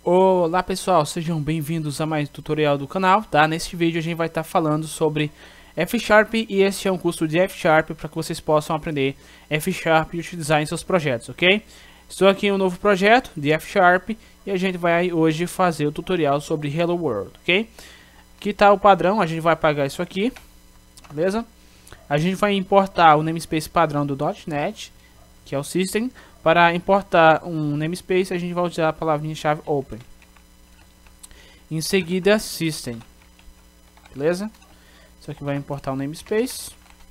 Olá pessoal, sejam bem-vindos a mais um tutorial do canal, tá? Neste vídeo a gente vai estar falando sobre F Sharp e este é um curso de F Sharp para que vocês possam aprender F Sharp e utilizar em seus projetos, ok? Estou aqui em um novo projeto de F Sharp e a gente vai hoje fazer o tutorial sobre Hello World, ok? Aqui está o padrão, a gente vai apagar isso aqui, beleza? A gente vai importar o namespace padrão do .NET, que é o System. Para importar um namespace, a gente vai usar a palavrinha-chave Open. Em seguida, System. Beleza? Isso aqui vai importar o namespace.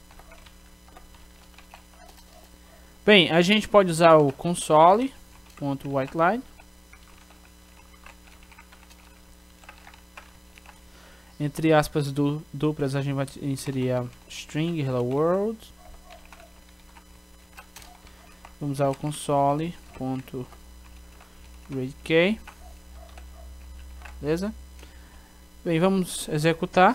Bem, a gente pode usar o console.writeline. Entre aspas duplas, a gente vai inserir a string hello world. Vamos usar o console.readkey. Beleza? Bem, vamos executar.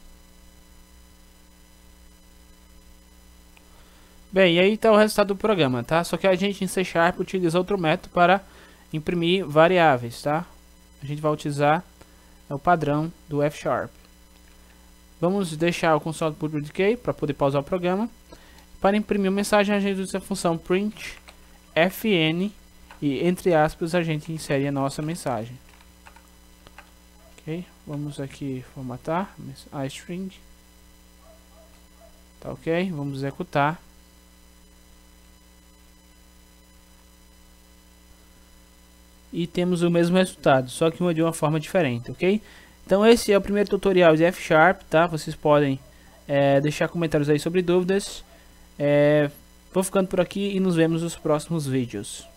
Bem, e aí está o resultado do programa, tá? Só que a gente em C# utiliza outro método para imprimir variáveis, tá? A gente vai utilizar o padrão do F Sharp. Vamos deixar o console.readkey para poder pausar o programa. Para imprimir uma mensagem, a gente usa a função print fn e entre aspas a gente insere a nossa mensagem. Ok, vamos aqui formatar a string. Tá ok, vamos executar. E temos o mesmo resultado, só que de uma forma diferente, ok? Então esse é o primeiro tutorial de F Sharp, tá? Vocês podem deixar comentários aí sobre dúvidas. Vou ficando por aqui e nos vemos nos próximos vídeos.